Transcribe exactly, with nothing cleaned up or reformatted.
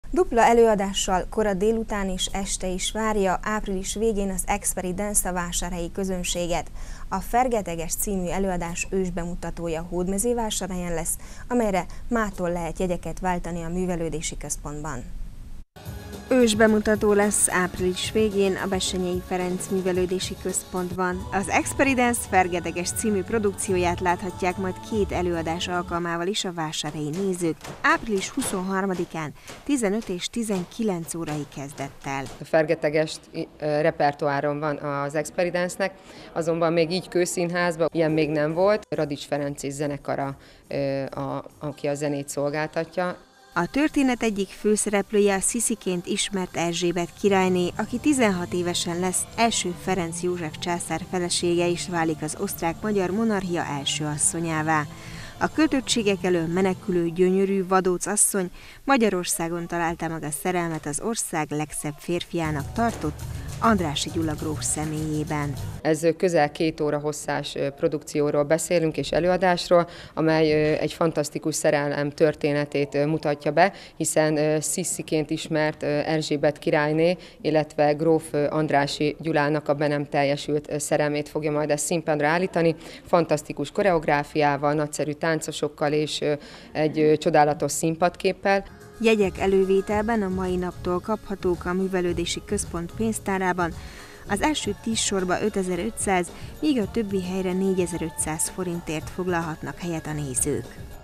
Dupla előadással kora délután és este is várja április végén az Experi Dance a vásárhelyi közönséget. A Fergeteges című előadás ősbemutatója Hódmezővásárhelyen lesz, amelyre mától lehet jegyeket váltani a művelődési központban. Ősbemutató lesz április végén a Bessenyei Ferenc Művelődési Központban. Az Experi Dance Fergeteges című produkcióját láthatják majd két előadás alkalmával is a vásárhelyi nézők, április huszonharmadikán tizenöt és tizenkilenc órai kezdettel. A Fergetegest repertoáron van az Experi Dance-nek, azonban még így Kőszínházban ilyen még nem volt. Radics Ferenc és zenekara, a, aki a zenét szolgáltatja. A történet egyik főszereplője a Szisziként ismert Erzsébet királyné, aki tizenhat évesen lesz első Ferenc József császár felesége és válik az osztrák-magyar monarchia első asszonyává. A kötöttségek elől menekülő gyönyörű vadóc asszony Magyarországon találta meg a szerelmet az ország legszebb férfiának tartott Andrássy Gyula gróf személyében. Ez közel két óra hosszás produkcióról beszélünk és előadásról, amely egy fantasztikus szerelem történetét mutatja be, hiszen Szisziként ismert Erzsébet királyné, illetve gróf Andrássy Gyulának a be nem teljesült szerelmét fogja majd ezt színpadra állítani. Fantasztikus koreográfiával, nagyszerű táncosokkal és egy csodálatos színpadképpel. Jegyek elővételben a mai naptól kaphatók a Művelődési Központ pénztárában. Az első tíz sorba ötezer-ötszáz, míg a többi helyre négyezer-ötszáz forintért foglalhatnak helyet a nézők.